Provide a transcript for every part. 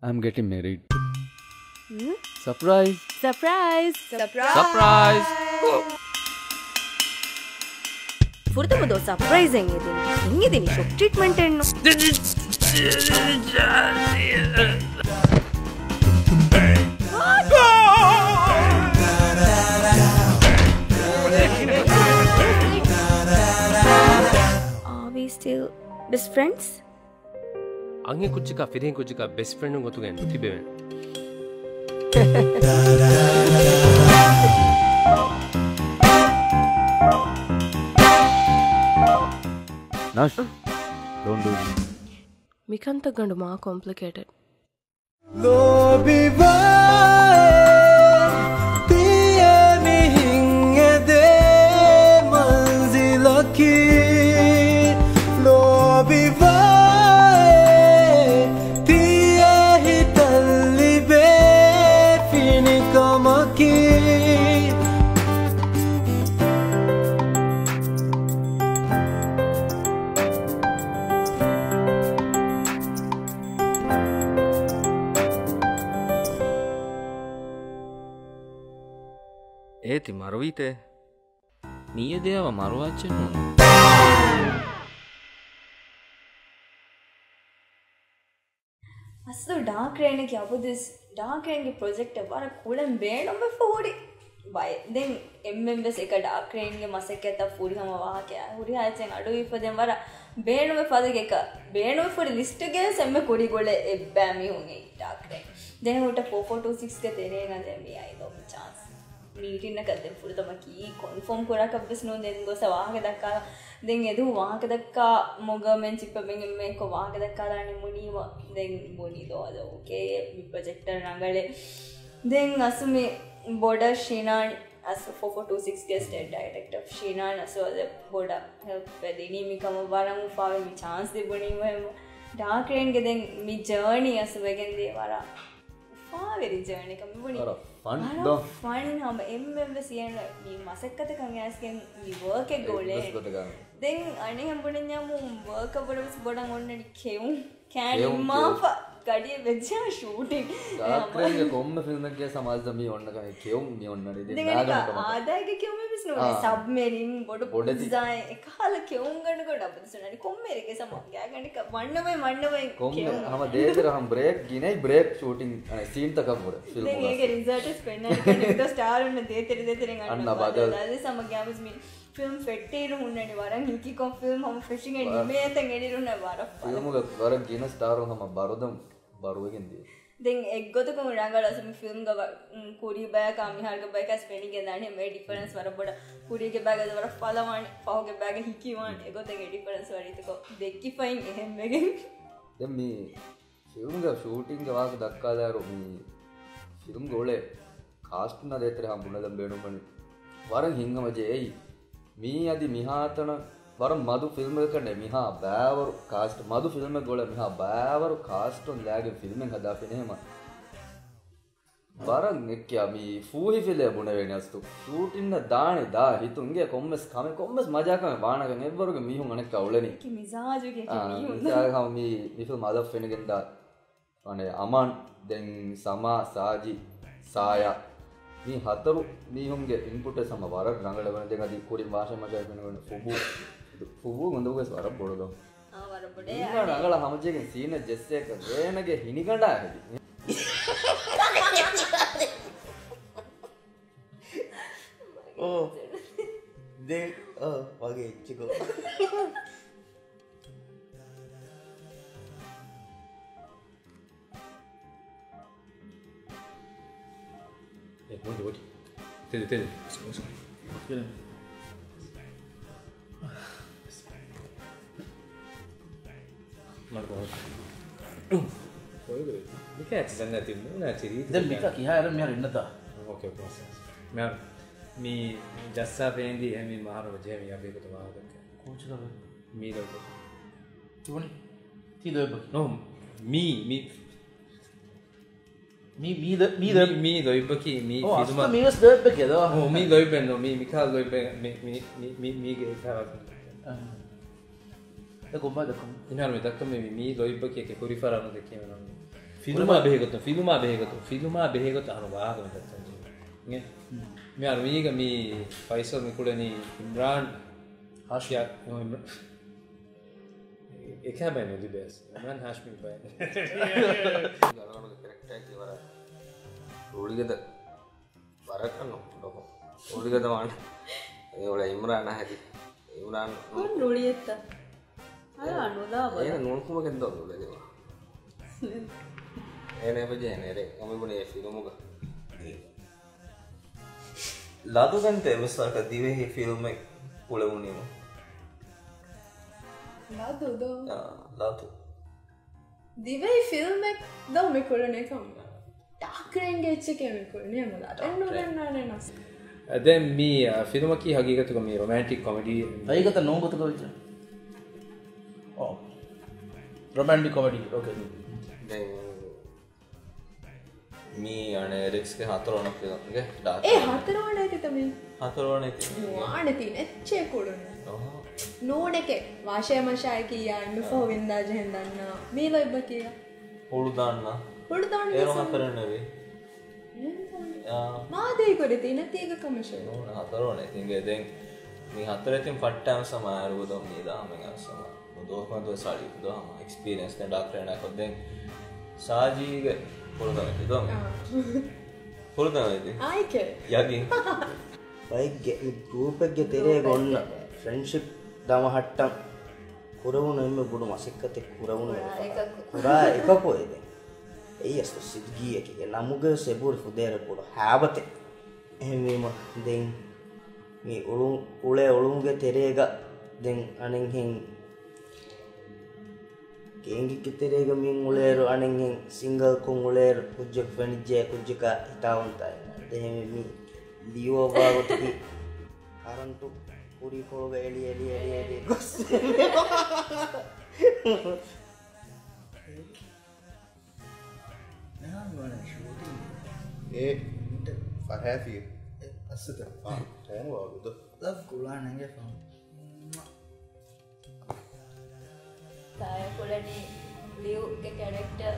I'm getting married. Surprise! Surprise! Surprise! Furthermore, surprise engedini shock treatment enno. Are we still best friends? ಅಂಗೆ ಕುಚ್ಚಿಕ ಫಿರಿನ್ ಕುಚ್ಚಿಕ best friend ಗೊತ್ತುಗೆ ತಿಬೇವೆ Nash, don't do this. Mikanta gandu ma complicated. ඒති මරුවීතේ නිය දේව මරුවච්චෙන් ඕන అసలు డార్క్ రేణికి అబుదిస్ డార్క్ రేణికి ప్రాజెక్ట్ వర కూలం ಬೇಡೊಮ್ಮೆ ಫೋಡಿ ಬೈ ದೆನ್ ಎಂಎಂಎಸ್ එක డార్క్ ರೇණිಗೆ මසෙක්කත ಫುರಿ ಹಮ ವಾಹಕೆ ಹುರಿ ಆಚೆನ್ ಅಡು ಇಫದೆನ್ ವರ ಬೇಡೊಮ್ಮೆ ಫದಗೆ එක ಬೇಡೊಮ್ಮೆ ಫುರಿ ಲಿಸ್ಟ್ ಗೆ ಸೆಮ್ಮೆ ಕುಡಿಗೊಳೆ ಎಬ್ಬಾಮಿ ಹುಂಗೆ డార్క్ ರೇಣಿ ದೆನ್ ಉಟ 4426 ಗೆ ತೆರೇನ ದೆಮಿ ಐದೋ ಚಾನ್ಸ್ මීටින්න කදෙන් පුරතම කී කොන්ෆර්ම් කරක් අබ්බස් නෝ දෙන් ගොස වාහක දක්කා දෙන් එදු වාහක දක්කා මොගමෙන් චිප්පෙන් මේ කො වාහක දක්කා දාන්නේ මුනීව දෙන් බොනි දෝද ඕකේ මේ ප්‍රොජෙක්ටර් නංගලේ දෙන් අසුමේ බෝඩර් ශීනාන් අස 4426 ගේ ස්ටේට් ඩයරෙක්ටර් ශීනාන් අසෝද බෝඩ හෙල්ප් වෙදිනී මිකම වරන් ෆාවෙ මි chance දෙබුණී වහෙම ඩාර්ක් රේන් ගේ දෙන් මි ජර්නි අසුවෙගෙන් දේ වරා ෆාවෙරි ජර්නි කම බුණී fun hum MMCN මේ මසෙක්කත කන් ඇස්කෙන් මේ වර්ක් එක ගෝලේ දැන් අනේ හම්බුනේ යමු වර්ක් අපරස් බඩන් ඔන්නනි කෙවුම් කෑන් මාපා ගඩිය වෙච්චා ෂූටින් ඩාක්ටර්ගේ කොම්ම ෆිල්ම් එකේ සමාජ මේ ඔන්න කයි කෙවුම් මේ ඔන්නනේ දෙන්න නාගන්න ආදායක කෙවුම් මිස්නෝ සබ්මරීන් බොඩ ඩිසයින් එකහල කෙවුම් ගන්න කොට අපිට සනනි කොම්මෙරගේ සම ගෑගන්න වන්නවයි කොම්ම හම දේතර හම් බ්‍රේක් ගිනේ බ්‍රේක් ෂූටින් අනේ සීන් තක මොඩ ෆිල්ම් එක ඒක රිසර්ච් ස්පෙන්ඩ් කරන ස්ටාර් උන්න දේතරෙන් අන්න බදල් අද සම ගෑමස් මේ ෆිල්ම් ෆෙට්ටේරු උන්නනේ වරන් හිකි කොම් ෆිල්ම් හම ෆිෂින් එනිමේතන් එනිරුන්න වර ෆිල්ම් එක වර ගින ස්ටාර් හම බරදම් බරුවකින් දී දැන් එක්ගොතකම රංගලසම ෆිල්ම් ගව කුරි බෑග අමිහර්ග බෑග ස්පෙනින් ගෙදානේ මේ ඩිෆරන්ස් වර බඩ කුරිගේ බෑග වර ඵලවානි පහුගේ බෑග හිකිවානි එගොතගේ ඩිෆරන්ස් වරිතක දෙක්කි ෆයින් එහෙම එකෙන් දැන් මේ ෆිල්ම් එක ෂූටින් එක වාක දක්කා දාරෝ මේ ෆිල්ම් ගෝලේ කාස්ට් න දේතර හම්බුන දැන් බේනුමනි වරන් හිංගම ජේයි මී අදි මිහාතන වර මදු ෆිල්ම් එකනේ මිහා බෑවරු කාස්ට් මදු ෆිල්ම් එක ගෝල මිහා බෑවරු කාස්ට් ඔන් ලාගේ ෆිල්ම් එක හදාපිනේ එහෙම වරන් එක්කියා මේ ෆූහි ෆිලේ බුණ වෙනස්තු ෂූටින් දානේ දා හිතුන්ගේ කොම්මස් කම කොම්මස් මජාකම වානකන් එවරුගේ මිහුන් අනෙක් කවුලනේ කි මිසාජුගේ මිහුන් ඉතින් මේ ෆිල්ම් අද ෆෙනගෙන් දා අනේ අමන් දැන් සමා සාජි සායා මේ හතරු මිහුන්ගේ ඉන්පුට් එක සම වර රංගලවන දෙක අදී කුරින් වාෂ මජා වෙනවන ෆුබු ගොන්දෝගේ වර බොඩෝ වර බොඩේ ඉන්න රංගල හැමජෙකින් සීන ජෙස් එක වේනගේ හිනි ගණ්ඩා හැදි ඕ දෙ වගේ එච්චිකෝ 뭐지 되네 그래 말고 거기 이게 진짜 되는 나지리 දැන් මික කිහාර මෙහර ඉන්නද 오케이 मैं मी जस्सा पेंदी है मी मारो जे मी अभी को तो वहां तक කොච්චර मी दो තිබුණේ තීදොබ नो मी මී doibaki mi filma මීස් දෙබ් එකද oh mi doiben no mi mikal doiben mi ge ka කොම්බද කොම් ඉනහර මේ දක්කම මේ doibaki ke kurifara no දෙකේ නෝ ಫಿಲುಮಾ ಬೇಗತ್ತು ಅನುಭಾಗ मैं ಈಗ मी ಫೈಸಲ್ मी ಕೂಡ ನೀ ಇಮ್ರಾನ್ ಹಾಶಿಯಾ ಏಕೆ ಬೈನೆ ದಿಬೇಸ್ ಇಮ್ರಾನ್ ಹಾಶ್ಮಿ ಬೈನೆ ಕರೆಕ್ಟ್ ಆಗಿ ವರ ಉಳಿಗದ ವರಕನ್ನು ಉಳಿಗದ ಮಾಡ ಇವಳ ಇಮ್ರಾನ್ ಹಾಕಿ ಇಮ್ರಾನ್ ನುಳಿಯತ್ತ ಅಲ್ಲ ಅನುದಾ ಏನು ನೋಡ್ಕೊಬೇಕಂತ ಉಳಿದೇವ ಏನೇ ಬಜೆ ಏನೇ ಒಮ್ಮೆ ಬುಣೆ ಫಿಲ್ಮುಗ लादू गंते मिसाल का दिवे ही फिल्म में पुले उन्हीं में लादू दिवे ही फिल्म में दो में कोले नहीं कम टाकरेंगे इच्छे के में कोले नहीं मुला तेरे नूरे ना then me film की हकीकत को me romantic comedy हकीकत नो को तो कोई oh romantic comedy okay then मी आणि रिक्स के हातरवण के डाक ए हातरवण आहे तुम्ही हातरवण आहे वाढती नेच्चे कोडून ನೋಡಕ್ಕೆ ವಾಶೆ ಮಶಾಕಿ ಯಾನ್ನು ಫೋವಿಂದ ಜೆಂದನ್ನ ಮೀಲೈ ಬಕಿಯ ಹುಡುದಾಣ್ಣ ಏನೋ ಹಾತರಣ್ಣವಿ ಮಾದೇ ಕೊಡಿತಿ ನತಿಗ ಕಮಿಷನ್ ಹಾತರವಣ ಹಿಂಗೆ ದೆಂ ನೀ ಹಾತರತಿಂ ಫಟ್ಟಂ ಸಮಾರುವುದು ನೀದಾ ಮಂಗ ಸಮ ದೋಪಂದು ಸಾಡಿ ದೋ ಎಕ್ಸ್‌ಪೀರಿಯನ್ಸ್ ನ ಡಾಕ್ಟರ್ ನ ಕೊದ್ದೆ ಸಾಜಿಗೆ ಹುಡುದಾಯ್ತು ದೋ ಹುಡುದಾಯ್ತು ಆಯ್ಕೆ ಯಾಗಿ ಬೈಕ್ಗೆ ಗ್ರೂಪ್ಗೆ ತೆರೆಗೊಂಡ ಫ್ರೆಂಡ್ಶಿಪ್ ದಮ ಹಟ್ಟಂ ಕುರವುನು ಎಮ್ಮೆ ಬುಡು ಮಸಿಕ್ಕತೆ ಕುರವುನು ಕುರಾ එකකෝ ಇದೆ එයස්ත සිද්ගියකගේ නමුග සෙබුරි ෆුදේර කුඩ හැබතේ එහෙමීම දෙන් මේ උලේ ඔළුමුගේ තෙරේග දෙන් අනෙන් හින් කේංගික තෙරේග මින් උලේරු අනෙන් හින් සිංගල් කුන් උලේරු කුජ්ජක ෆෙනිජ්ජේ කුජ්ජක හිතාවන්තයි එහෙම මි ලියෝ වාගොතකි කරන්ටු පුරි කෝග එලි ගොස් Farhafi asita tayo wago love kulanenge fam saya pula ni Liu ke karakter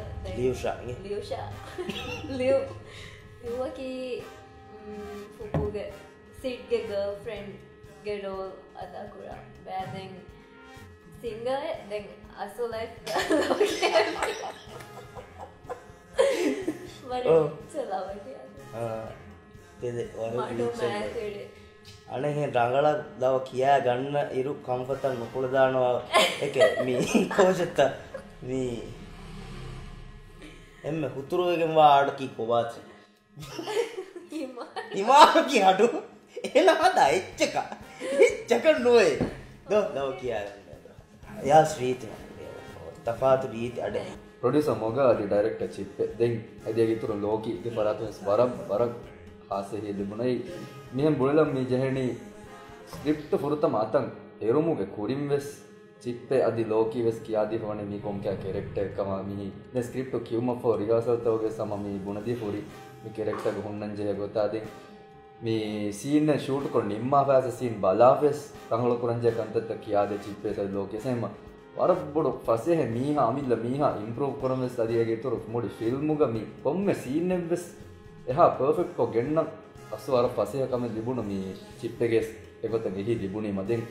Liu ki fuku ke Sid ke girlfriend ke role ada kura badeng singer then aso life चलावा के ते අනේ රංගලා දව කියා ගන්න ඉරු කම්ෆර්ට් නුකුල දානවා එක මේ කොහෙද මේ එම්ම හුතුරුවගෙන් වාඩ කි කොවාත් ඉමා කි හඩු එනවා එච්චක නොවේ දව කියා ගන්න යා ස්වීට් තෆාතු රීති අඩේ ಪ್ರೊಡ್ಯೂಸರ್ ಮೊಗ ಅದು ಡೈರೆಕ್ಟರ್ ಚಿಪ್ಪೆ ದೆಂಗ್ ಅದೇಗಿತ್ತು ಲೋಕಿ ಗೆ ಪರಾತು ಬರ ಹಾಸೆ ಹೇಳಿ ಬುನೈ ಮಿಹಂ ಬುಳಲಂ ಮಿ ಜಹಣಿ ಸ್ಕ್ರಿಪ್ಟ್ ಫುರುತ ಮಾತಂ ಎರುಮುಗೆ ಕುರಿಂ ವೆಸ್ ಚಿಪ್ಪೆ ಅದಿ ಲೋಕಿ ವೆಸ್ ಕಿಯಾದಿ ಫವನೆ ಮಿ ಕೊಂ ಕ್ಯಾ ಕ್ಯಾರೆಕ್ಟರ್ ಕಮ ಮಿ ನೆ ಸ್ಕ್ರಿಪ್ಟ್ ಕ್ಯೂಮ ಫೋ ರಿಹರ್ಸಲ್ ತೋಗೆ ಸಮ ಮಿ ಬುನದಿ ಫುರಿ ಮಿ ಕ್ಯಾರೆಕ್ಟರ್ ಹುನ್ನಂ ಜೆ ಗೊತ್ತಾದೆ ಮಿ ಸೀನ್ ನ ಶೂಟ್ ಕೊನ್ ನಿಮ್ಮಾ ಫಾಸ ಸೀನ್ ಬಲಾಫೆಸ್ ತಂಗಳು ಕುರಂಜೆ ಕಂತತ್ತ ಕಿಯಾದೆ ಚಿಪ್ಪೆ ಸ ಲೋಕಿ ಸೇಮ ವರಬ್ಬಡು ಫಸೆ ಮೀಹಾ ಅಮಿಲ್ಲ ಮೀಹಾ ಇಂಪ್ರೂವ್ ಕೊರಮೆಸ್ ಅದಿಯಾಗೆ ತುರು ಮುಡಿ ಫಿಲ್ಮುಗ ಮಿ ಕೊಮ್ಮೆ ಸೀನ್ ನೆವ್ವೆಸ್ එහා පර්ෆෙක්ට් කෝ ගෙන්න අස්වර පසේ කම ලිබුණු මේ චිප් එකේ එකත ගෙහි ලිබුණේ මදෙන්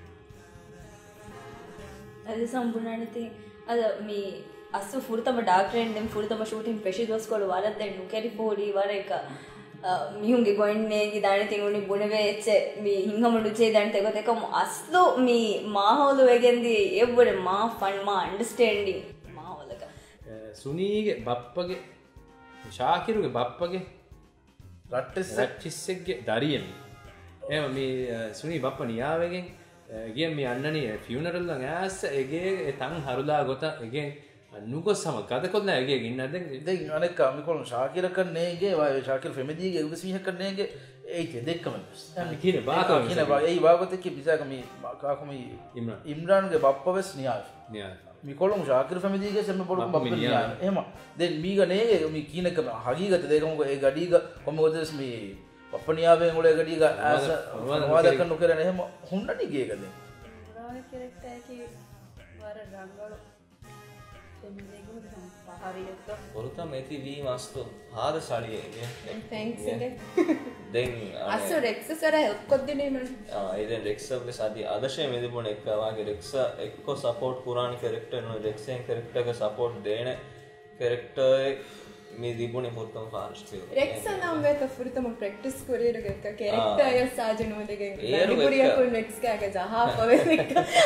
అది సంబుణానితే అద మీ అస్సు ఫుర్తమ డాక్టర్ ఎండెం ఫుర్తమ షూటింగ్ ప్రెషర్ దోస్కోలు వారద్దెన్ ನುಕೆರಿ ಫೋಡಿ ವರೈಕ මිහුන්ගේ ගොන්නේ දාන තිනුනි බුණවේ එච්ච මේ හිංගමඩුචේ දාන තෙගතක අස්ලු මේ මාහවලු වෙගෙන්දි එව්වර මා ෆන් මා අන්ඩර්ස්ටෑන්ඩින් මාවලක සුනීගේ බප්පගේ ශාකිරුගේ බප්පගේ රට්ටිස්සෙක්ගේ දරියෙන් එම මේ සුනී බප්ප නියාවගෙන් ගිය මේ අන්නනේ ෆියුනරල් ලං ඇස්ස එගේ තන් හරුලා ගොත එගෙන් නුගොස් සම ගද කොල්ලා එගේ ඉන්න දැන් අනෙක් මිකොල් ශාකිර කන්නේගේ වාය ශාකිර ෆැමිලිගේ උගසීහ කන්නේගේ ඒකේ දෙකම කියන බාකම කියන බා ඒ වාගොතක පිසාක මේ කාකම ඉම්රාන්ගේ බප්පවස් නියා මිකොලුම් ශාකිර ෆැමිලිගේ සෙම පොඩු බප්ප නියා එහෙම දැන් මීගනේ මේ කීනක හගීගත දෙකම ඒ ගඩීග කොමගොදස් මේ බප්ප නියාවෙන් උලේ ගඩීග ආස වාදක නුකරන එහෙම හුන්නනි ගේකද රාගේ කැරක්ටර් එකේ වර රංගල Poruta meti vi masto hada saliye. Thanks. Then අසු රෙක්ස සර ඔක්කොත් දිනේ මම. ඉතින් Rex එක සාදී ආදර්ශය මෙදිබුණ එක වාගේ Rex එක්ක සපෝට් පුරාණ කැරක්ටර් නෝ Rex එක කැරක්ටර් එක සපෝට් දෙන කැරක්ටර් මේ දිබුණේ පොත්තම ෆාස්ට් එක. රෙක්ස නම් වෙත ෆුරිතම ප්‍රැක්ටිස් කරේර එක කැරක්ටර් එක සාජනෝ දෙකෙන්. ලිපුරියා කොන් රෙක්ස් කාක ජහා පවෙක.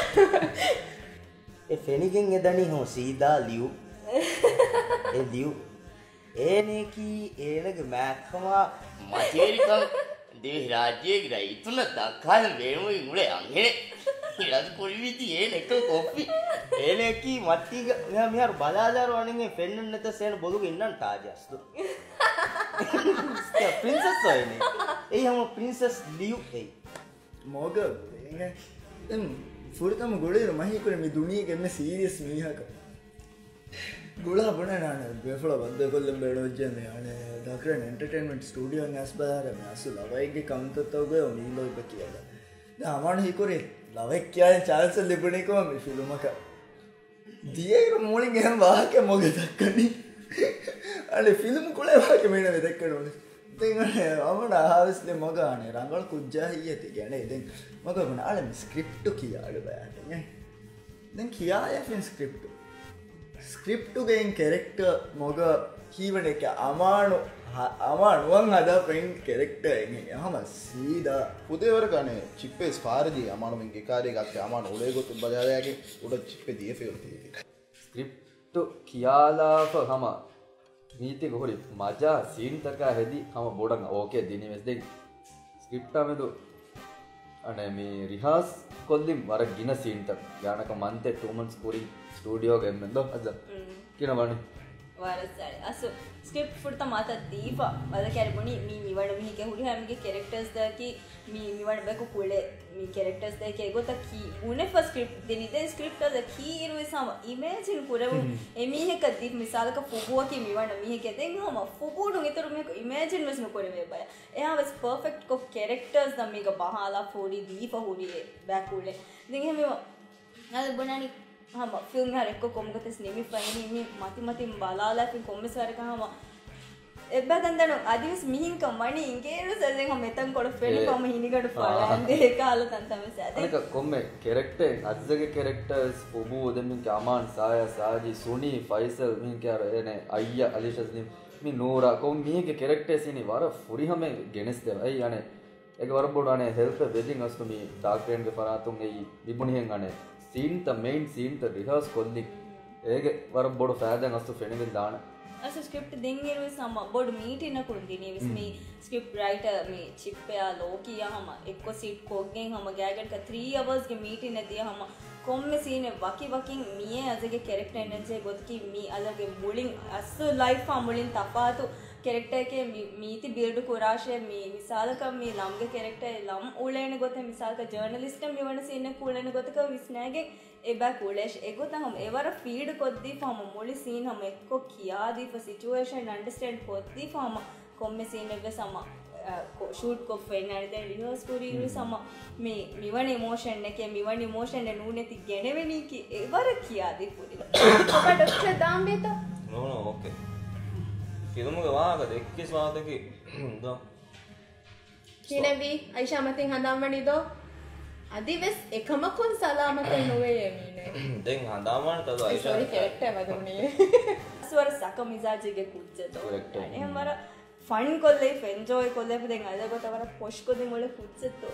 ඒ ෆෙනිගෙන් එදනි හො සීදා ලියු ඒ ලියු ඒනෙකි ඒනගේ මෑක්කමා මචේරිකම් දෙවි රාජ්‍යයේ ගිරයි තුන දක්කාල වේමුයි මුලේ අංගෙනේ ඉරත් පොලිවිති ඒනෙක කොපි ඒනෙකි මත්තිග මෙහර බලාදාර වණින්ගේ ෆෙන්නන් නැත සේන බොදුක ඉන්නන් තාජස්තු ප්‍රින්සස් වයිනේ ඒ හැම ප්‍රින්සස් ලියු ඒ මොග ෆුරිතම ගොඩේ මහිකුර මේ දුනියගෙන්න සීරියස් මීහක ගොලා බනනාන බෙෆල බන්ද කොල්ලම් බේඩෝජ්ජනේ අනේ දක්රන් එන්ටර්ටේන්මන්ට් ස්ටුඩියෝ නැස් බදාරම අසු ලවයිගේ කම්තතවගේ ඔනීලෝ ඉබ කියලා දැන් අමාන හිකුරේ ලවෙක් කියන්නේ චාන්ස් ලිබුණේකම මේ ෆිල්ම් එක දියේර මොලින් එහෙම වාහකේ මොකද දක්කනේ අනේ ෆිල්ම් කොලේ වාහකේ මේන වෙදක්කනෝනේ ඉතින් අමන ආවස්ලේ මගානේ රංගල කුජ්ජා හියති කියන්නේ ඉතින් මග මොන අලම ස්ක්‍රිප්ට් කියාඩ බෑනේ දැන් කියාය ෆිල්ම් ස්ක්‍රිප්ටුගෙන් කෙරෙක්ටර් මොග කීවන එක අමානුවන් හදා ප්‍රෙන්ට් කෙරෙක්ටර් එකෙන් හම සීදා පුදේවර ගනේ චිප්පේ ස්පාරදී අමානුවෙන්ගේ කාර්යය ගත්තේ අමාන උලේ ගොතු බජාරයාගේ උඩ චිප්පේ දිය ෆෙල්ටි ස්ක්‍රිප්ට් කියාලාප හම නීති ගොහොලි මජා සීන් තකා හෙදි හම බොඩන් ඕකේ දිනෙස් දෙක් ස්ක්‍රිප්ට් අමෙදු අනේ මේ රිහාස් කොල්ලින් වර ගින සීන්ට යානක මන්තේ 2 months පුරි ස්ටුඩියෝ ගෙම්මෙන්ද අද කිනවනේ ವಾರಸಾರಿ ಅಸು ಸ್ಕ್ರಿಪ್ಟ್ ಫುಡ್ತ ಮಾತಾ ದೀಪ ಅದ ಕ್ಯಾರಬುನಿ ಮೀ ಮಿವಣ ಮಿಗೆ ಹುಡಿ ಹಮಿಗೆ ಕ್ಯಾರೆಕ್ಟರ್ಸ್ ದಕಿ ಮೀ ಮಿವಣ ಬೇಕು ಕುಳೆ ಮೀ ಕ್ಯಾರೆಕ್ಟರ್ಸ್ ದಕಿ ಗೊತ್ತ ಕಿ ಉನೆ ಫಸ್ಟ್ ಸ್ಕ್ರಿಪ್ಟ್ ದಿನಿದೆ ಸ್ಕ್ರಿಪ್ಟ್ ಅದ ಕಿ ಇರುವೆ ಸಮ ಇಮೇಜಿನ್ ಕುರೆವು ಎಮಿಹೆ ಕದ್ದಿ ಮಿಸಾಲಕ ಫುಬುವಕಿ ಮಿವಣ ಮಿಹೆ ದೆನ್ ಹಮ ಫುಬುಡು ಮಿತರು ಮಿ ಇಮೇಜಿನ್ ವೆಸ್ನು ಕುರೆವೆ ಬಯ ಎಹಾವಸ್ ಪರ್ಫೆಕ್ಟ್ ಕೊ ಕ್ಯಾರೆಕ್ಟರ್ಸ್ ದಮಿಗ ಬಹಾಲ ಫೋಡಿ ದೀಪ ಹುಡಿ ಬ್ಯಾಕ್ ಕುಳೆ ದಿನ್ ಹೆಮಿ ಅದ ಬನಾನಿ हाँ फिल्म में हरेक को कम करते स्नेमी फाइनी मी माती माती बालाला फिर कॉमेस वाले का हम एब्बा तंदनो आदिवस मिहिं कमानी इंकेरो सर्दे हम मेतम कोड फेली कम हिनी गड फाला अंदे काल तंतम सादे अनेक कोम्मे कैरेक्टर अज्जगे कैरेक्टर्स ओबू ओदमिन कामान साया साजी सुनी फैसल मिन क्या रहे अय्या अलिशस्नी मी नूरा कोम मी के कैरेक्टर्स इनी वार फुरी हमें गेनेस दे भाई यानी एक बार बोडाने हेल्प वेडिंग अस्तु मी डाक्टर के फरातुं गई विपुणी हेंगाने सीन त मेन सीन त रिहर्स कोल्ली ಹೇಗೆ ವರ ಬೋರ್ಡ್ ಫ್ಯಾದನ್ ಅಷ್ಟು ಫೆಣಿಗೆ ದಾಣ ಅಸ ಸ್ಕ್ರಿಪ್ಟ್ ದೆಂಗಿರು ಸಮ ಬೋರ್ಡ್ ಮೀಟಿನ ಕುಂದಿನಿ ವಿಸ್ ಮೀ ಸ್ಕ್ರಿಪ್ಟ್ ರೈಟರ್ ಮೀ ಚಿಪ್ಪೆ ಆ ಲೋಕಿಯ ಹಮ ಎಕ್ಕೋ ಸೀಟ್ ಕೋಗೆ ಹಮ ಗ್ಯಾಗೆಟ್ ಕ 3 ಅವರ್ಸ್ ಗೆ ಮೀಟಿನ ದಿಯ ಹಮ ಕೊಮ್ಮೆ ಸೀನೆ ವಕಿ ವಕಿಂಗ್ ಮಿಯೆ ಅಜಗೆ ಕ್ಯಾರೆಕ್ಟರ್ ಎನರ್ಜಿ ಗೊತ್ಕಿ ಮೀ ಅಲಗೆ ಮುಳಿಂಗ್ ಅಸು ಲೈಫ್ ಆ ಮುಳಿಂಗ್ ತಪಾತು कैरेक्टर के मीति बिल्ड कुराशे मी मिसाल का मी लम्गे कैरेक्टर लम उलेने गोते मिसाल का जर्नलिस्ट मी वन सीने कुलेने गोते का विस्नागे एबा कुलेश एगोता हम एवर फीड कोद्दी फम मोली सीन हम एक्को किया दी फ सिचुएशन अंडरस्टैंड कोद्दी फम कोम्मे सीन वे सम शूट को फेनारे दे रिहर्स कोरी सम मी मिवन इमोशन ने के मिवन इमोशन ने नूने ति गेनेवेनी की एवर किया दी पूरी ඔබ ඩොක්ටර් දාම්බේත නෝ නෝ ඕකේ ෆිල්ම් එක වාග දෙක්කේ ස්වාදකේ දා කිනවි අයිෂා මතින් හඳාම්වනිදෝ අදිවස් එකමකුන් සලාමතෙන් නොවේ යමීනේ දැන් හඳාම්වන තද අයිෂා සෝරි කැරක්ටර් වදුනේ ස්වර සක මිසාජිගේ කුච්චතෝ අනේ මර ෆන් කොල්ලේ එන්ජොයි කොල්ලේ දෙන් අද ගොතවර පොෂ් කොදි මොලේ කුච්චතෝ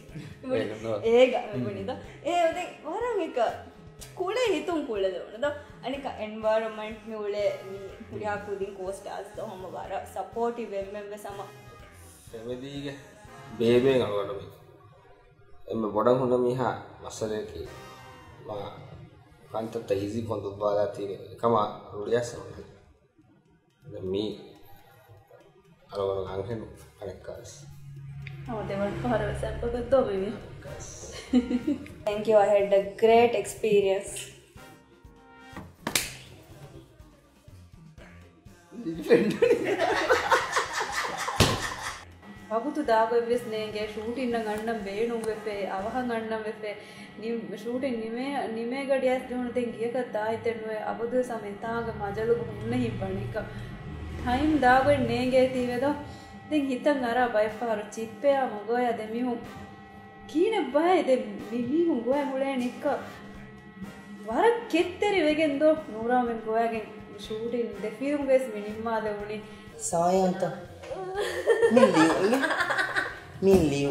ඒක වුණිද ඒ දෙන් වරන් එක කුලේ හිතුම් කුලද වුණද අනික එන්වයරන්මන්ට් නුලේ පුරියා කුදින් කෝස්ටාර්ස් තෝ හම වර සපෝටිව් මෙම්බර් සම ෆැමිලිගේ බේබේ ගනවල මේ එම්ම බොඩන් හොඳ මිහා මසලේකි මා කාන්ත තයිසි පොඳු බාලා තියෙන එකම රුඩියස් මේ අරවල අංගෙන් අරක්කාස් දෙවල් පහරව සම්පකතෝ baby Thank you. I had a great experience. ಪಗುತು ದಾಗೊಯ್ವೆಸ್ ನೇಗೆ ಶೂಟಿಂಗ್ ಅಣ್ಣಂ ಬೇಣು ವೆಫೆ ಅವಹಂ ಅಣ್ಣಂ ವೆಫೆ ನೀವು ಶೂಟಿಂಗ್ ನಿಮೇ ಗಡಿಯಾಸ್ ಜೋಣದೆ ಗೀಯಕತ್ತ ಆಯ್ತೆನ್ನುವೆ ಅಬದು ಸಮೆಂತಾಗ ಮಜಲು ಹುನ್ನ ಹಿಬ್ಬಣಿಕ ಟೈಮ್ ದಾಗೊಯ್ ನೇಗೆ ತೀವೆದೋ ದೆಂಗ್ ಹಿತಂ ಅರ ಬೈಫಾರು ಚಿಪ್ಪೆಯ ಮಗೋಯ ದೆಮಿಹು ಕೀನೆ ಬಾಯ್ ದೆ ಮಿಮಿಹು ಗೋಯ ಮುಳೆ ನಿಕ್ಕ ವರ ಕೆತ್ತರಿ ವೆಗೆಂದೋ ನೂರಾಮೆನ್ ಗೋಯಗೆ ಶೂಟಿಂಗ್ ದೆ ಫಿಲ್ಮ್ ಗೆಸ್ ಮಿನಿಮ್ಮಾದೆ ಉಳಿ ಸಾಯಾಂತ min liu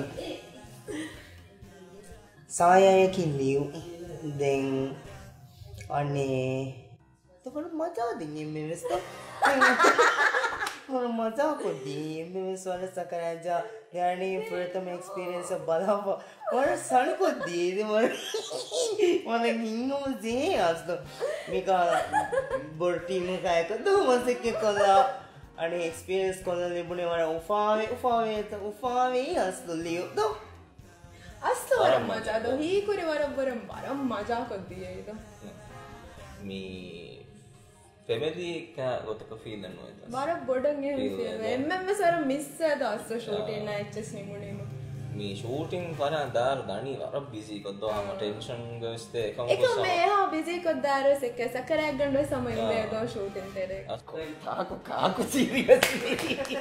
saya ki liu den ane to kalau mata dingin memes to kalau mata ko di memes wala sakaraja yani pratham experience balava wala san ko di mana hingo je asdo mika bor team ka ekadu masike kola आणि experience कोणाला लिबुणे मला उफावे असतो लिहितो असतो वरम मजा दो ही कुरी वरम मजा करती है इधर मी फैमिली का गोतक फील अनु है वरम बोडंगे फील एमएमएस वरम मिस है तो असतो शूटिंग ना एचएस निमुने मी शूटिंग पर दार दानी वरम बिजी को दो हम टेंशन गस्ते कम को सब मैं हां बिजी को दार से कैसा करे गंडो समय में दो शूटिंग तेरे काको सीरियसली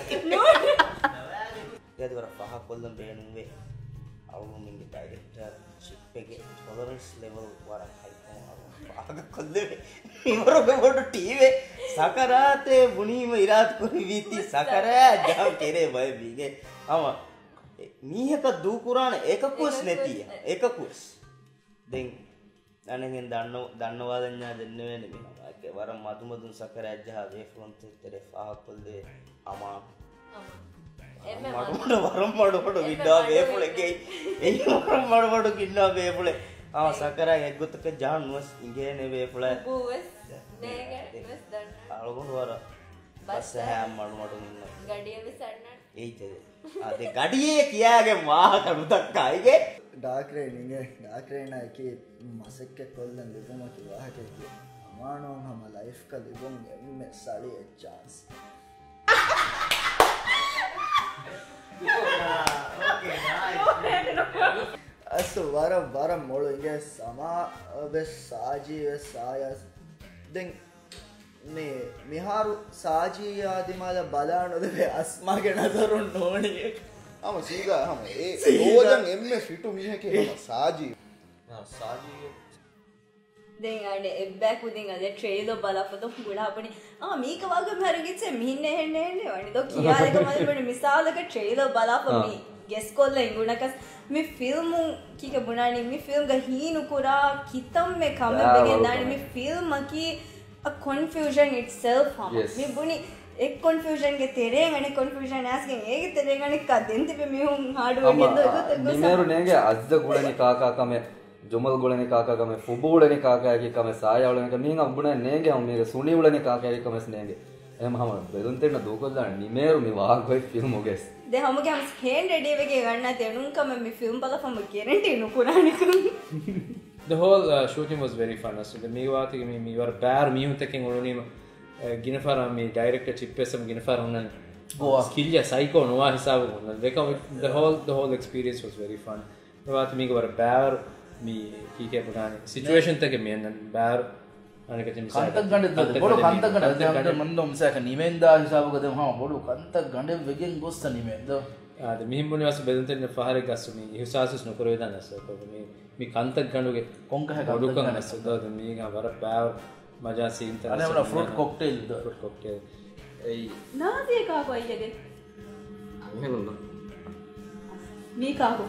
याद वर फहा कोल्लम बेनुवे अवु मिंगे डायरेक्टर शिप्पेगे टॉलरेंस लेवल वर हाई को कोल्ले इवरो बोडो टीवी सकराते बुनीम इरात कोई वीती सकरा जाम केरे भाई बीगे आमा මීහක දූ කුරාන එකකුස් නැතිය එකකුස් දැන් අනගෙන් දන්නවාද ඥා දෙන්න වෙන්නේ මේ වරම් මතුමතුන් සකරජ්ජහ වේ ෆ්‍රොන්ට් තෙරේ ෆාහකොල්ලේ අමා මඩ වරම් මඩ විඩා වේපුලේ ඒ වරම් මඩ කින්නා වේපුලේ ආ සකරා එක්ගොතක ජාන් නුස් ඉංගේනේ වේපුලේ බූවස් නේගේ වස් දන්න අලගොන් වර බස් හැම් මඩ ඉන්න ගඩිය විසන්න ඒයිතද අද ගඩියේ කියාගේ මාහ කරුතක්කායිගේ ඩාක්රේනා එකේ මසෙක්ක කොල්ලන් ලිබුමක වාහකේ අමානෝ හම ලයිෆ් ක ලිබුම් එම්මෙ සාලි එ chance okay nice අසු වර මොළු ඉගේ සමා වෙස් සාජී වෙස් සායස් දැන් මේ මිහාරු සාජී ආදිමාල බලානොද අස්මාගේ නතරුන් නෝනිය आम सीधा हम ए रोजन एम फिटू मी है कि हम साजी දැන් අනේ එබ්බැක් උදින් අද ට්‍රේලර් බලපොත පුඩා අපනේ මේක වගේ මරගෙච්ච මිහින්න හෙන්නේ වනි දෝ කියාලක මල් බණ මිසාලක ට්‍රේලර් බලපමි ගෙස් කොල්ල ඉඟුණකස් මේ ෆිල්ම් කීක බුණානි මේ ෆිල්ම් ಗ හීනු කුරා කිතම් මේ කම බෙගෙන් දානි මේ ෆිල්ම් කී a confusion itself hum මේ බුණි एक confusion के तेरे गने confusion आस के एक तेरे गने का दिन ते मे हूं हार्ड वर्क दो तो निमेरु नेगे अज्ज गुळने काका कमे जुमल गुळने काका कमे फुबु गुळने काका की कमे साया गुळने का मींगा बुणे नेगे हम मेरे सुनी गुळने काका की कमे नेगे एम हम बेदुन तेन दोकोल्ला निमेरु मी वाग कोई फिल्म होगेस दे हम के हम स्कैन रेडी वेगे गणना तेनुं कमे मी फिल्म बला फम गारंटी नु कुरानी कम The whole shooting was very fun. So the me waati me war bear me taking only ginafara me director chippesam ginafara unnan goa skillya psycho noa hisabu unnan the whole experience was very fun. The waati me war bear me kike budane situation take me nan bear අනික ඉතින් කන්තක් ගණ්ඩ බොඩ කන්තක් ගණ්ඩ මන්දොම් සෑක නිමෙන්දා හිසාබක දෙම හම බොඩ කන්තක් ගණ්ඩ වෙගෙන් ගොස්ත නිමෙන්ද ආද මිහිම්බුනි වස් බෙදන්තෙන් ෆහරේ ගස්සුනි ඉහසාසස් නොකරේ දනස මේ කන්තක් ගණ්ඩුගේ කොංක හැ බොඩු කනස දද මේ ගවර බෑව මජා scene තන අනේ වල ෆෘට් කොක්ටේල් ඒ නාදිය කාකෝ අයියගේ අංගෙනුන මේ කාකෝ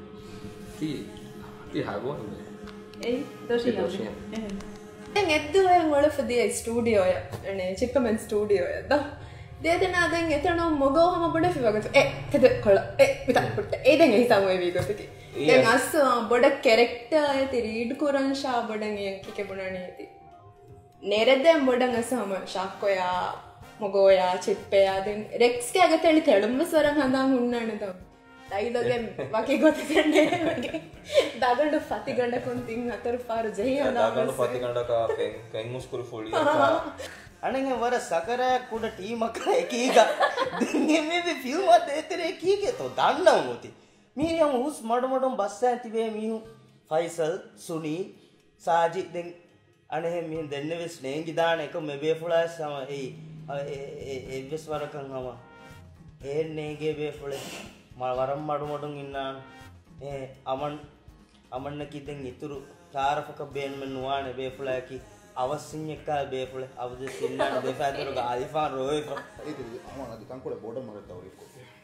ති හාගෝ ඒ දොෂියා දැන් එද්දුවෙන් වල ෆදිය ස්ටුඩියෝය අනේ චික්කමන් ස්ටුඩියෝයද දෙදෙනා දැන් එතන මොගෝහම බඩ ෆිවගත තෙද කොළ විතර පුට ඒ දැන් හිතමු ඒ වීගොතකි දැන් අස් බඩ කැරක්ටර් ඇති රීඩ් කරන් ෂා බඩන් යකි බුණනේ ඇති ನೇರದೆಂ ಬೊಡಂಗ ಸಮ ಶಾಕೋಯಾ ಮೊಗೋಯಾ ಚಿಪ್ಪೆಯಾ ದೆನ್ ರೆಕ್ಸ್ ಗೆ ಆಗತಳಿ ತೆಳುಂಬ ಸ್ವರಂ ಹಂದಾ ಹುಣ್ಣಣದ ಡೈಲಾಗ್ ವಾಕೆ ಗೊತ್ತಂಡೆ ದಾಗಂಡು ಫತಿಗಂಡ ಕೊಂತಿಂ ಅತರ ಫಾರು ಜೈ ಹಂದಾ ದಾಗಂಡು ಫತಿಗಂಡ ಕಾ ಪೆಂಗ್ ಮುಸ್ಕುರು ಫೋಳಿ අනගේ වර සකරයක් කුඩ ටීමක් එකීක දෙන්නේ මේ ෆිල්ම් අත එතරේ කීකේ තෝ දන්නව මොති මීරියම් හුස් මඩමඩම් බස්සා තිබේ මිහු ෆයිසල් සුනී සාජිත් දෙන් අනේ මේ දෙන්නේ වෙස් නේංගි දාන එක මෙබේ ෆුලා සම ඒ වෙස් වරකන් හම ඒ නේගේ බේ ෆුලේ වරම් මඩමඩම් ඉන්නා ඒ අමන්න කිදෙන් ඉතුරු චාරපක බේන්මන් නුවානේ බේ ෆුලා කි අවසින්යකා බේපුල අවද සින්නන දෙෆාදරක ආලිෆාන් රෝයි itu aman adi kan kole border marat tahu itu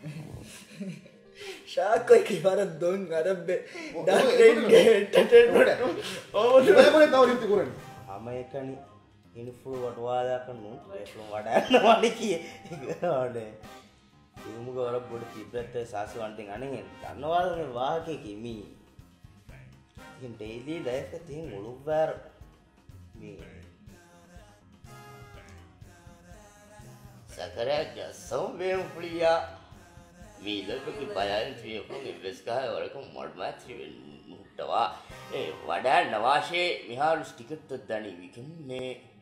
ශාකෝ කිවර දොන් අරබ්බේ doctor entertainment oh dia boleh tahu itu kurang අමේකනි ඉන්ෆ්ලු වටවාදා කන්නු ඒකම වඩන්න වඩි කියේ ඒනේ ඉමුග වර බොඩ තිබ්‍රත් සාසු වන්ටින් අනේ දන්නවාද මේ වාහකේ කිමි ඉතින් ඩේලි ලයිෆ් එක තියෙන මුළුවර Sakarya jasam bem pulia. Mila pergi bayaran tu aku investigasi orang aku modmat tu tawa. Wadah nawashe mihar stiker tu dani weekend me.